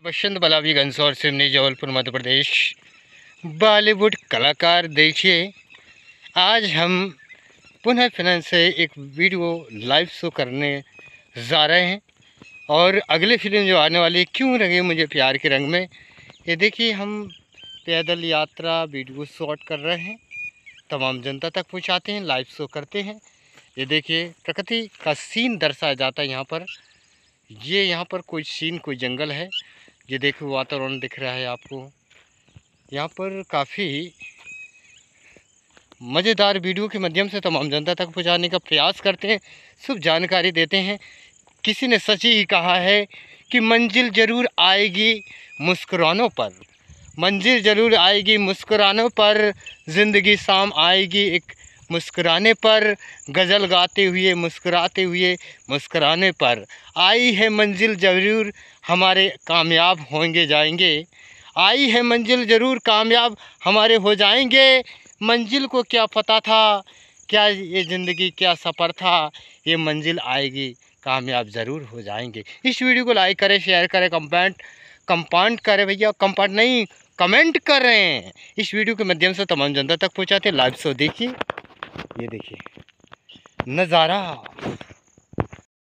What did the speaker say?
बसंत बलावी गंसौर सिमनी जबलपुर मध्य प्रदेश। बॉलीवुड कलाकार देखिए, आज हम पुनः फिर से एक वीडियो लाइव शो करने जा रहे हैं और अगली फिल्म जो आने वाली है, क्यों रंगे मुझे प्यार के रंग में, ये देखिए हम पैदल यात्रा वीडियो शॉट कर रहे हैं, तमाम जनता तक पहुंचाते हैं, लाइव शो करते हैं। ये देखिए प्रकृति का सीन दर्शाया जाता है यहाँ पर। ये यहाँ पर कोई सीन, कोई जंगल है। ये देखो वातावरण दिख रहा है आपको। यहाँ पर काफ़ी मज़ेदार वीडियो के माध्यम से तमाम जनता तक पहुँचाने का प्रयास करते हैं, शुभ जानकारी देते हैं। किसी ने सच ही कहा है कि मंजिल ज़रूर आएगी मुस्कुरानों पर, मंजिल ज़रूर आएगी मुस्कुरानों पर, ज़िंदगी शाम आएगी एक मुस्कुराने पर, गज़ल गाते हुए मुस्कुराते हुए मुस्कुराने पर। आई है मंजिल ज़रूर, हमारे कामयाब होंगे जाएंगे। आई है मंजिल ज़रूर, कामयाब हमारे हो जाएंगे। मंजिल को क्या पता था, क्या ये ज़िंदगी क्या सफ़र था, ये मंजिल आएगी, कामयाब ज़रूर हो जाएंगे। इस वीडियो को लाइक करें, शेयर करें, कंपाउंड करें भैया, कंपाउंड नहीं कमेंट कर रहे हैं। इस वीडियो के माध्यम से तमाम जनता तक पहुंचाते हैं। लाइव शो देखिए, ये देखिए नज़ारा।